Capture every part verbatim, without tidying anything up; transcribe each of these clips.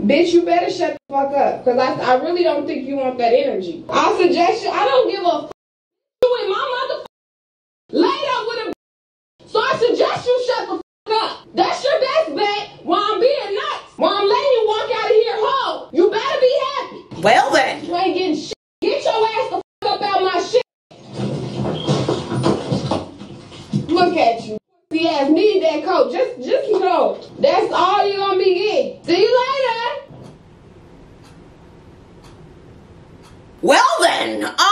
Bitch, you better shut the fuck up. Because I, I really don't think you want that energy. I suggest you, I don't give a f you in my motherfucker laid up with a. So I suggest you shut the fuck up. That's your best bet while I'm being nuts. While I'm letting you walk out of here whole. You better be happy. Well then. You ain't getting shit. Get your ass the fuck up out my shit. Look at you. See ass need that coat. Just just go. That's all you gonna be getting. See you later. Well then, um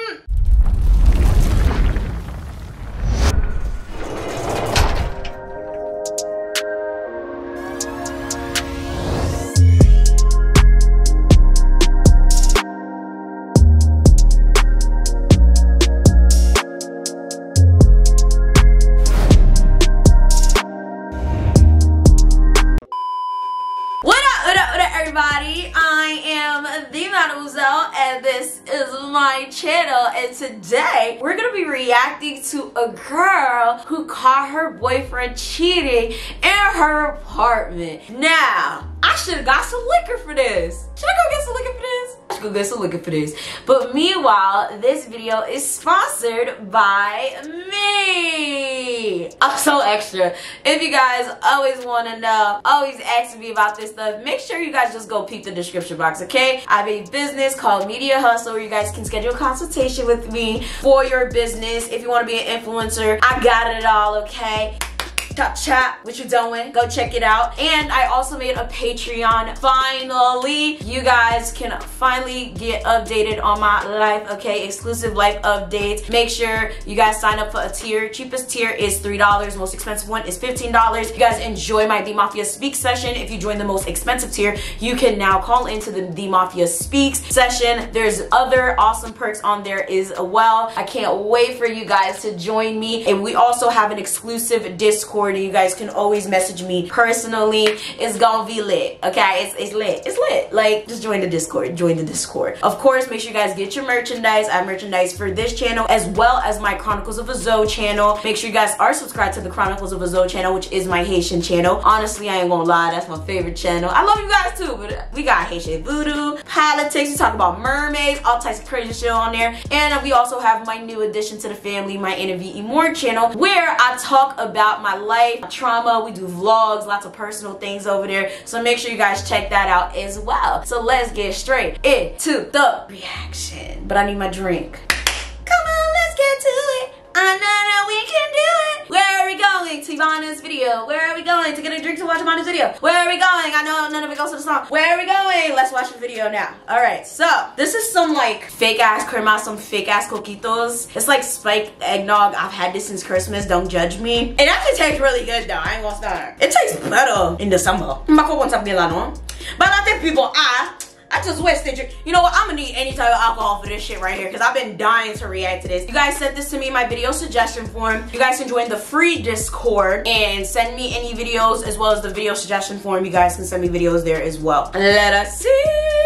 everybody, I am the Mademoiselle and this is my channel, and today we're gonna be reacting to a girl who caught her boyfriend cheating in her apartment. Now, I should have got some liquor for this. Should I go get some liquor for this? I should go get some liquor for this. But meanwhile, this video is sponsored by me. I'm so extra. If you guys always want to know, always ask me about this stuff, make sure you guys just go peep the description box, okay? I have a business called Media Hustle where you guys can schedule a consultation with me for your business. If you want to be an influencer, I got it all, okay? Chop chop, what you doing? Go check it out. And I also made a Patreon. Finally, you guys can finally get updated on my life, okay? Exclusive life updates. Make sure you guys sign up for a tier. Cheapest tier is three dollars. Most expensive one is fifteen dollars. You guys enjoy my The Mafia Speaks session. If you join the most expensive tier, you can now call into the The Mafia Speaks session. There's other awesome perks on there as well. I can't wait for you guys to join me. And we also have an exclusive Discord. You guys can always message me personally. It's gonna be lit, okay? It's, it's lit. It's lit. Like, just join the Discord. Join the Discord. Of course, make sure you guys get your merchandise. I have merchandise for this channel as well as my Chronicles of a Zoe channel. Make sure you guys are subscribed to the Chronicles of a Zoe channel, which is my Haitian channel. Honestly, I ain't gonna lie, that's my favorite channel. I love you guys too, but we got Haitian voodoo, politics, we talk about mermaids, all types of crazy shit on there. And we also have my new addition to the family, my Interview More channel, where I talk about my life, trauma. We do vlogs, lots of personal things over there, so make sure you guys check that out as well. So let's get straight into the reaction, but I need my drink. Come on, let's get to it. I know that we can do it. Where are we going? To Ivana's video. Where are we going? To get a drink to watch Ivana's video. Where are we going? I know none of it goes to the song. Where are we going? Let's watch the video now. Alright, so this is some like fake ass crema, some fake ass coquitos. It's like spiked eggnog. I've had this since Christmas. Don't judge me. It actually tastes really good though. I ain't gonna start. It tastes better in the summer. But I think people are. I just wasted your, you know what, I'm gonna need any type of alcohol for this shit right here because I've been dying to react to this. You guys sent this to me in my video suggestion form. You guys can join the free Discord and send me any videos as well as the video suggestion form. You guys can send me videos there as well. Let us see.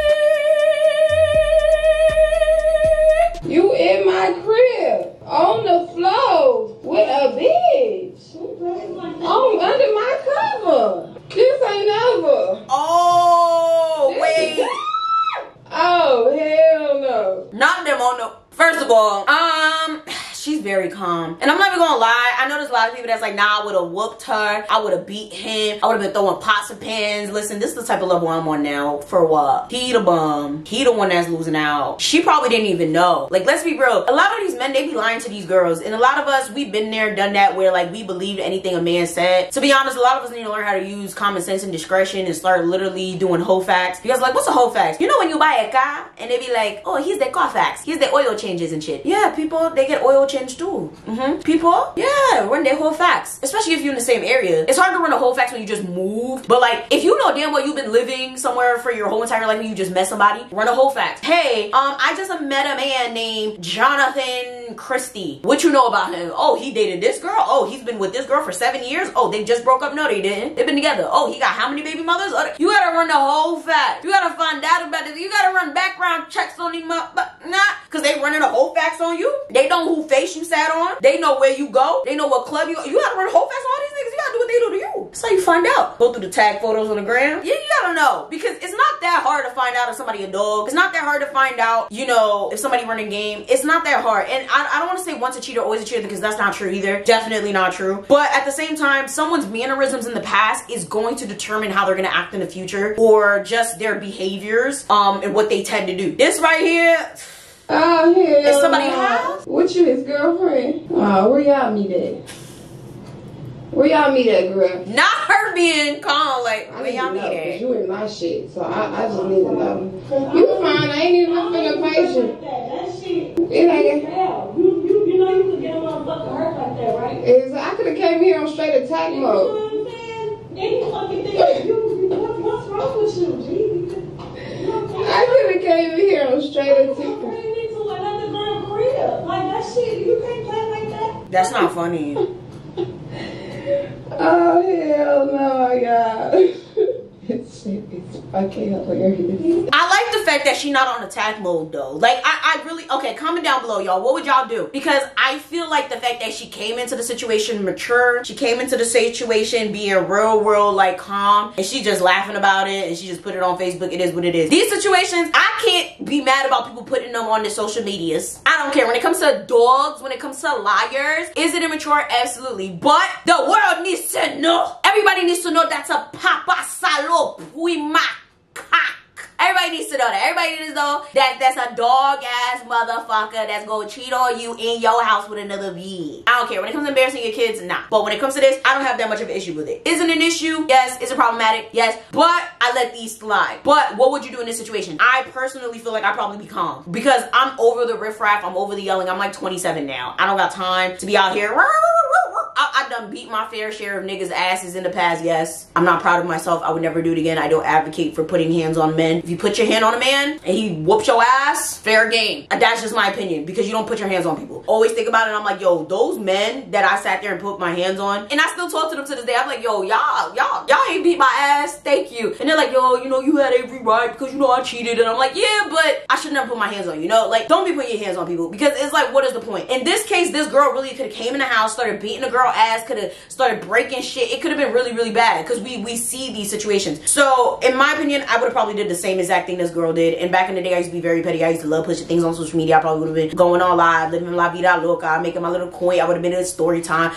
You in my crib on the floor with a bitch on under my cover. This ain't never. Oh, wait. Oh, hell no. Not them on the, first of all, um, she's very calm. And I'm not even gonna lie, I know there's a lot of people that's like, nah, I would've whooped her. I would've beat him. I would've been throwing pots and pans. Listen, this is the type of level I'm on now. For what? He the bum. He the one that's losing out. She probably didn't even know. Like, let's be real. A lot of these men, they be lying to these girls. And a lot of us, we've been there, done that, where like we believed anything a man said. To be honest, a lot of us need to learn how to use common sense and discretion and start literally doing whole facts. Because like, what's a whole fact? You know when you buy a car and they be like, oh, here's the Carfax. Here's the oil changes and shit. Yeah, people, they get oil change too. Mm-hmm. People, yeah, run their whole facts. Especially if you're in the same area. It's hard to run a whole facts when you just move. But like, if you know damn well you've been living somewhere for your whole entire life and you just met somebody, run a whole fact. Hey, um, I just met a man named Jonathan Christie. What you know about him? Oh, he dated this girl? Oh, he's been with this girl for seven years? Oh, they just broke up? No, they didn't. They've been together. Oh, he got how many baby mothers? Oh, you gotta run the whole fact. You gotta find out about it. You gotta run background checks on him, but not because they running the whole facts on you. They know who face you sat on. They know where you go. They know what club you go. You gotta run the whole facts on all these niggas. You gotta do what they do to you. That's how you find out. Go through the tag photos on the gram. Yeah, you gotta know. Because it's not to find out if somebody a dog. It's not that hard to find out, you know, if somebody run a game. It's not that hard. And I, I don't want to say once a cheater, always a cheater, because that's not true either. Definitely not true. But at the same time, someone's mannerisms in the past is going to determine how they're going to act in the future, or just their behaviors um, and what they tend to do. This right here... Oh, hell. Is somebody house? What, you his girlfriend? Oh, where y'all meet at? Where y'all meet at, girl? Not her being calm, like, where y'all meet at? You in my shit, so I, I just need to know. You fine, I ain't even finna patient. That shit. It ain't. You, you, you know you could get a motherfucker hurt like that, right? Is I could have came here on straight attack mode. You know what I'm saying? Any fucking thing. You, what, what's wrong with you, G? I could have came here on straight attack. Like that shit, you can't play like that. That's not funny. Oh hell no, God. It's, it's fucking hilarious. I like the fact that she's not on attack mode though. Like I, I really, okay, comment down below, y'all. What would y'all do? Because I feel like the fact that she came into the situation mature, she came into the situation being real, real like calm, and she just laughing about it, and she just put it on Facebook. It is what it is. These situations, I can't be mad about people putting them on the social medias. I don't care. When it comes to dogs, when it comes to liars, is it immature? Absolutely. But the world needs to know. Everybody needs to know that's a papa salo. Everybody needs to know that. Everybody needs to know that that's a dog ass motherfucker that's gonna cheat on you in your house with another V. I don't care. When it comes to embarrassing your kids, nah. But when it comes to this, I don't have that much of an issue with it. Is it an issue? Yes. Is it problematic? Yes. But I let these slide. But what would you do in this situation? I personally feel like I'd probably be calm because I'm over the riffraff. I'm over the yelling. I'm like twenty-seven now. I don't got time to be out here. I, I done beat my fair share of niggas' asses in the past, yes. I'm not proud of myself. I would never do it again. I don't advocate for putting hands on men. If you put your hand on a man and he whoops your ass, fair game. That's just my opinion because you don't put your hands on people. Always think about it. I'm like, yo, those men that I sat there and put my hands on, and I still talk to them to this day. I'm like, yo, y'all, y'all, y'all ain't beat my ass. Thank you. And they're like, yo, you know, you had every right because you know I cheated. And I'm like, yeah, but I should never put my hands on you. You know, like, don't be putting your hands on people because it's like, what is the point? In this case, this girl really could have came in the house, started beating the girl ass, could have started breaking shit. It could have been really, really bad because we we see these situations. So in my opinion, I would have probably did the same exact thing this girl did. And back in the day, I used to be very petty. I used to love pushing things on social media. I probably would have been going on live, living la vida loca, making my little coin. I would have been in story time.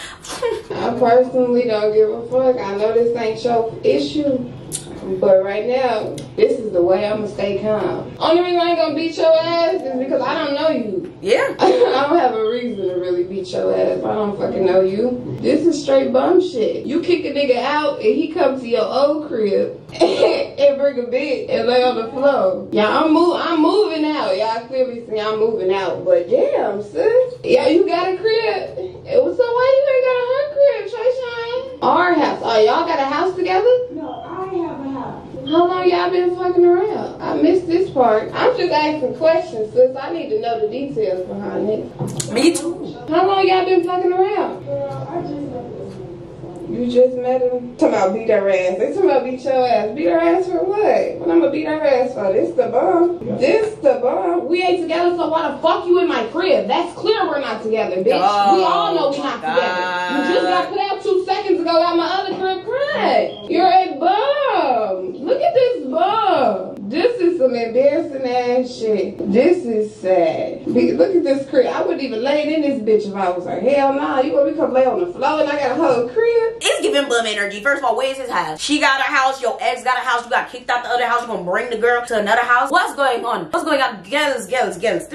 I personally don't give a fuck. I know this ain't your issue. But right now, this is the way I'm gonna stay calm. Only reason I ain't gonna beat your ass is because I don't know you. Yeah. I don't have a reason to really beat your ass. I don't fucking know you. This is straight bum shit. You kick a nigga out and he come to your old crib and bring a bitch and lay on the floor. Yeah, I'm move I'm moving out. Y'all clearly see I'm moving out. But damn, sis. Yeah, you got a crib. So why you ain't got a her crib, Trey Shine? Our house. Oh, y'all got a house together? No, I have a house. How long y'all been fucking around? I missed this part. I'm just asking questions, sis. I need to know the details behind it. Me too. How long y'all been fucking around? Girl, I just met this nigga. You just met him? Talking about beat her ass. They talking about beat your ass. Beat her ass for what? What I'm gonna beat her ass for? This the bomb. This the bomb. We ain't together, so why the fuck you in my crib? That's clear we're not together, bitch. Oh, we all know we're not God. together. You just got put out two seconds ago out my other crib crying. You're a bum. Look at this bum. This is some embarrassing ass shit. This is sad. Look at this crib. I wouldn't even lay in this bitch if I was her. Hell no. Nah. You want me to come lay on the floor and I got a whole crib? It's giving bum energy. First of all, where's his house? She got a house. Your ex got a house. You got kicked out the other house. You gonna bring the girl to another house? What's going on? What's going on? Girls, girls, girls.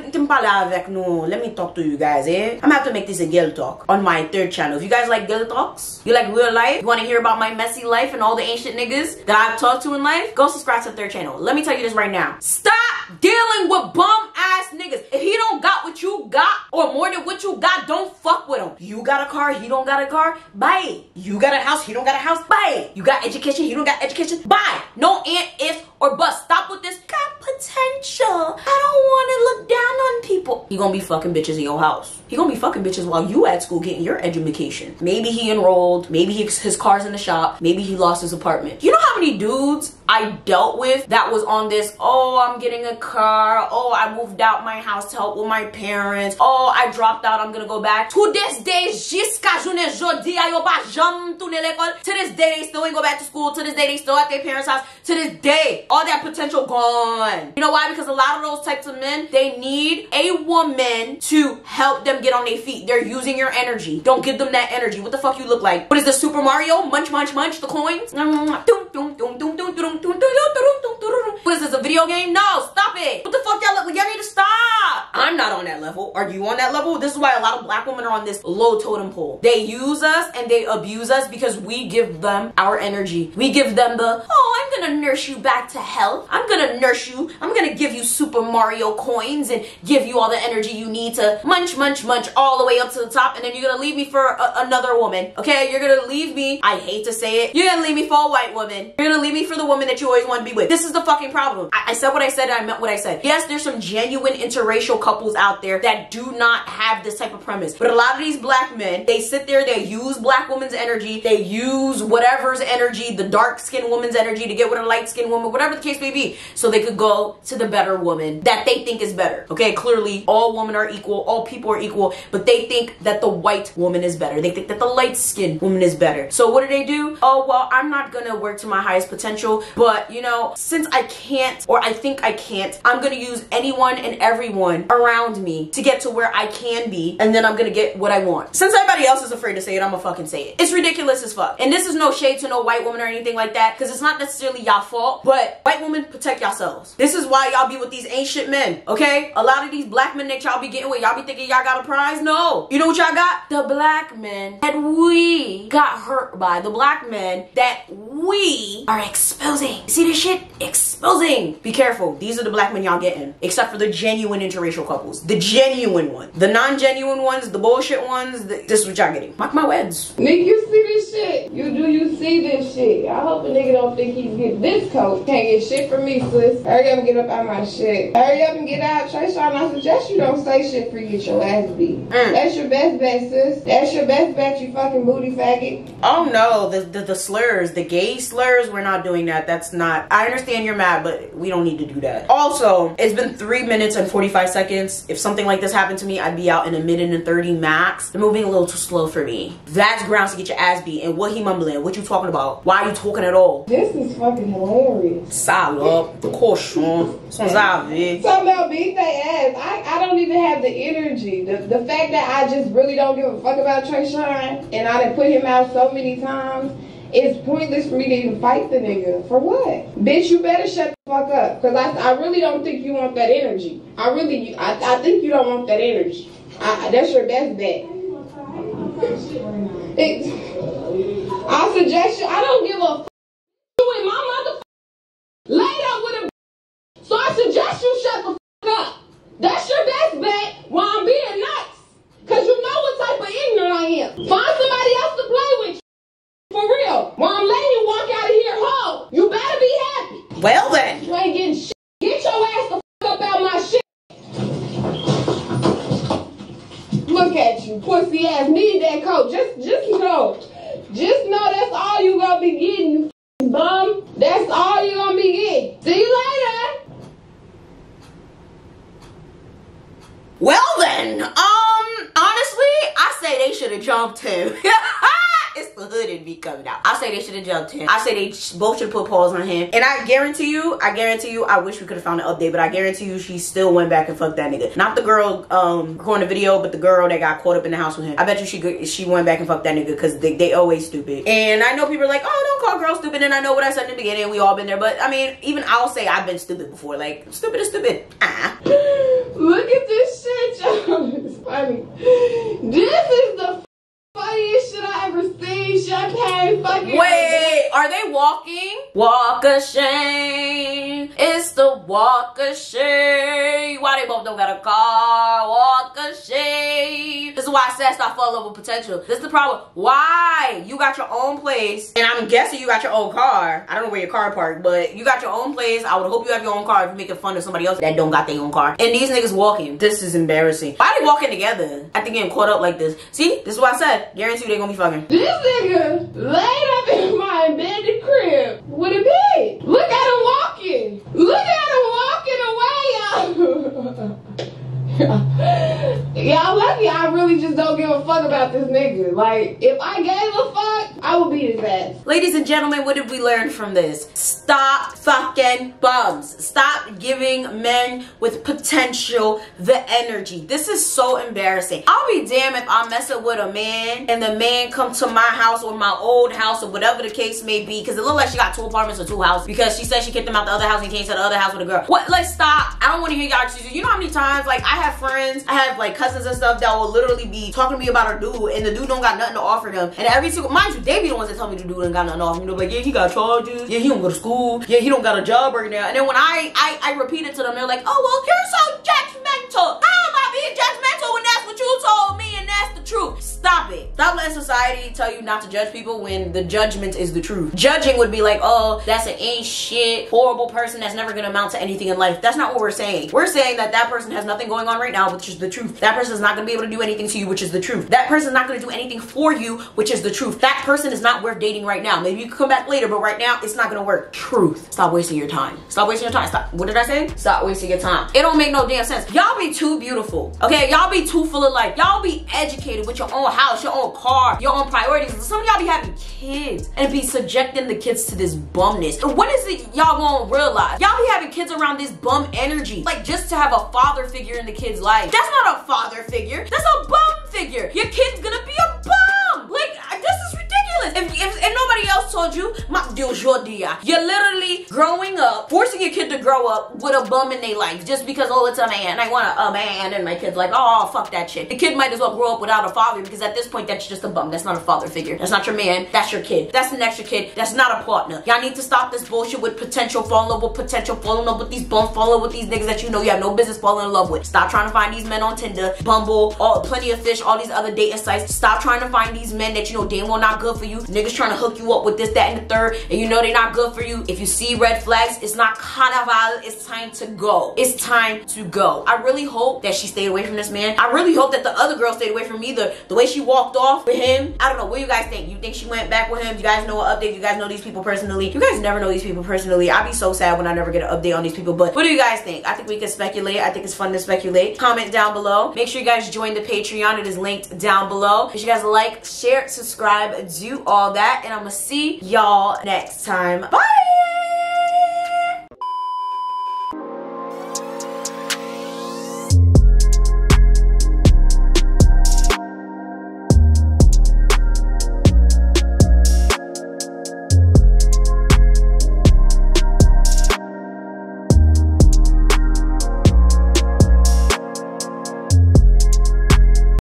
Let me talk to you guys, eh? I'm gonna have to make this a girl talk on my third channel. If you guys like girl talks, you like real life, you want to hear about my messy life and all the ancient niggas that I've talked to in life, go subscribe to the third channel. Let me tell you this right now. Stop dealing with bum ass niggas. If he don't got what you got or more than what you got, don't fuck with him. You got a car, he don't got a car, buy it. You got a house, he don't got a house, buy it. You got education, he don't got education, buy it. No and ifs or buts. Stop with this got potential. I don't want to look down on people. He gonna be fucking bitches in your house. He gonna be fucking bitches while you at school getting your education. Maybe he enrolled, maybe he, his car's in the shop, maybe he lost his apartment. You know how many many dudes I dealt with that was on this, oh, I'm getting a car, oh, I moved out my house to help with my parents, oh, I dropped out, I'm gonna go back. To this day, jusqu'à journée jodi, yo ba jam tourne l'école. To this day, they still ain't go back to school. To this day, they still at their parents' house. To this day, all that potential gone. You know why? Because a lot of those types of men, they need a woman to help them get on their feet. They're using your energy. Don't give them that energy. What the fuck you look like? What is this, Super Mario? Munch, munch, munch the coins? What is this, a video game? No, stop it. What the fuck y'all look like? Y'all need to stop. I'm not on that level. Are you on that level? This is why a lot of black women are on this low totem pole. They use us and they abuse us because we give them our energy. We give them the, oh, I'm gonna nurse you back to health. I'm gonna nurse you. I'm gonna give you Super Mario coins and give you all the energy you need to munch, munch, munch all the way up to the top, and then you're gonna leave me for a, another woman, okay? You're gonna leave me, I hate to say it, you're gonna leave me for a white woman. You're gonna leave me for the woman that you always want to be with. This is the fucking problem. I, I said what I said and I meant what I said. Yes, there's some genuine interracial couples out there that do not have this type of premise, but a lot of these black men, they sit there, they use black woman's energy, they use whatever's energy, the dark-skinned woman's energy to get with a light-skinned woman, whatever the case may be, so they could go to the better woman that they think is better, okay? Clearly, all women are equal, all people are equal, but they think that the white woman is better. They think that the light-skinned woman is better. So what do they do? Oh, well, I'm not gonna work to my highest potential, but, you know, since I can't, or I think I can't, I'm gonna use anyone and everyone around me to get to where I can be, and then I'm gonna get what I want. Since everybody else is afraid to say it, I'm gonna fucking say it. It's ridiculous as fuck. And this is no shade to no white woman or anything like that, because it's not necessarily y'all fault, but white women, protect yourselves. This is why y'all be with these ain't shit men, okay? A lot of these black men that y'all be getting with, y'all be thinking y'all got a prize? No. You know what y'all got? The black men that we got hurt by. The black men that we are exposing. See this shit? Exposing. Be careful. These are the black men y'all getting. Except for the genuine interracial couples. The genuine ones. The non-genuine ones, the bullshit ones, the, this is what y'all getting. Mark my words. Nigga, you see this shit? You do you see this shit? I hope a nigga don't think he's getting this coat. Can't get shit from me, sis. Hurry up and get up out my shit. Hurry up and get out. Trayshawn, I suggest you don't say shit for you get your ass beat. Mm. That's your best bet, sis. That's your best bet, you fucking booty faggot. Oh no, the, the, the slurs, the gay slurs, we're not doing that. That's not, I understand you're mad, but we don't need to do that. Also, it's been three minutes and forty-five seconds. If something like this happened to me, I'd be out in a minute and thirty max. They're moving a little too slow for me. That's grounds to get your ass beat. And what he mumbling? What you talking about? Why are you talking at all? This is fucking hilarious. Salop, cochon, sans ave. Talking about beat they ass. I, I don't even have the energy. The, the fact that I just really don't give a fuck about Trayshawn and I done put him out so many times, it's pointless for me to even fight the nigga. For what? Bitch, you better shut the fuck up. Because I, I really don't think you want that energy. I really, I, I think you don't want that energy. I, that's your best bet. It, I suggest you, I don't give a fuck. You and my mother laid up with a, so I suggest you shut the fuck up. That's your best bet while I'm being nuts. Because you know what type of ignorant I am. Find somebody else to play with you. For real. While I'm letting you walk out of here whole, you better be happy. Well then. You ain't getting shit. Get your ass the fuck up out my shit. Look at you, pussy ass. Need that coat. Just, just know. Just know that's all you gonna be getting, you f***ing bum. That's all you gonna be getting. See you later. Well then, um, honestly, I say they should have jumped him. It's the hood in me coming out. I say they should have jumped him. I say they both should have put paws on him. And I guarantee you, I guarantee you, I wish we could have found an update, but I guarantee you she still went back and fucked that nigga. Not the girl um recording the video, but the girl that got caught up in the house with him. I bet you she she went back and fucked that nigga because they, they always stupid. And I know people are like, oh, don't call girls stupid. And I know what I said in the beginning. We all been there. But I mean, even I'll say I've been stupid before. Like, stupid is stupid. Ah. Look at this shit, y'all. It's funny. This is the funniest shit I ever seen. Champagne fucking. Wait, are they walking? Walk of shame. It's the walk of shame. Why they both don't got a car? Walk of shame. It's why I said stop falling in love with potential. This is the problem. Why? You got your own place, and I'm guessing you got your own car. I don't know where your car parked, but you got your own place. I would hope you have your own car if you're making fun of somebody else that don't got their own car. And these niggas walking. This is embarrassing. Why are they walking together? I think getting caught up like this. See, this is what I said. Guarantee you they gonna be fucking. This nigga laid up in my abandoned crib with a pig. Look at him walking. Look at him walking away, y'all. Y'all lucky I really just don't give a fuck about this nigga. Like, if I gave a fuck, I would beat his ass. Ladies and gentlemen, what did we learn from this? Stop fucking bums. Stop giving men with potential the energy. This is so embarrassing. I'll be damned if I'm messing with a man and the man come to my house or my old house or whatever the case may be, because it looked like she got two apartments or two houses because she said she kicked him out the other house and he came to the other house with a girl. What? Like, stop. I don't want to hear y'all excuses. You know how many times, like, I have friends, I have like cousins and stuff that will literally be talking to me about a dude and the dude don't got nothing to offer them. And every single, mind you, they be the ones that tell me the dude ain't got nothing to offer me. They're like, yeah, he got charges. Yeah, he don't go to school. Yeah, he don't got a job right now. And then when I, I, I repeat it to them, they're like, oh, well, you're so judgmental. How am I being judgmental when that's what you told me and that's the truth? Stop it. Stop letting society tell you not to judge people when the judgment is the truth. Judging would be like, oh, that's an ain't shit, horrible person that's never gonna amount to anything in life. That's not what we're saying. We're saying that that person has nothing going on right now, which is the truth. That person is not gonna be able to do anything to you, which is the truth. That person is not gonna do anything for you, which is the truth. That person is not worth dating right now. Maybe you can come back later, but right now it's not gonna work. Truth. Stop wasting your time. Stop wasting your time. Stop. What did I say? Stop wasting your time. It don't make no damn sense. Y'all be too beautiful. Okay, y'all be too full of life. Y'all be educated with your own house, your own car, your own priorities. Some of y'all be having kids and be subjecting the kids to this bumness. And when is it y'all gonna realize? Y'all be having kids around this bum energy. Like, just to have a father figure in the kid's life. That's not a father figure. That's a bum figure. Your kid's gonna be a bum. Like, this is ridiculous. If, if, if nobody else told you, my Dios your dia. You're literally growing up, forcing your kid to grow up with a bum in their life just because, oh, it's a man. I want a, a man. And my kid's like, oh, fuck that shit. The kid might as well grow up without a father because at this point, that's just a bum. That's not a father figure. That's not your man. That's your kid. That's an extra kid. That's not a partner. Y'all need to stop this bullshit with potential, fall in love with potential, fall in love with these bums, fall in love with these niggas that you know you have no business falling in love with. Stop trying to find these men on Tinder, Bumble, all Plenty of Fish, all these other dating sites. Stop trying to find these men that you know damn well not good for you. Niggas trying to hook you up with this, that, and the third, and you know they're not good for you. If you see red flags, it's not carnival. It's time to go. It's time to go. I really hope that she stayed away from this man. I really hope that the other girl stayed away from either. The way she walked off with him, I don't know. What do you guys think? You think she went back with him? You guys know an update? You guys know these people personally? You guys never know these people personally. I'd be so sad when I never get an update on these people. But what do you guys think? I think we can speculate. I think it's fun to speculate. Comment down below. Make sure you guys join the Patreon. It is linked down below. Make sure you guys like, share, subscribe, do all that. And I'm gonna see y'all next time. Bye!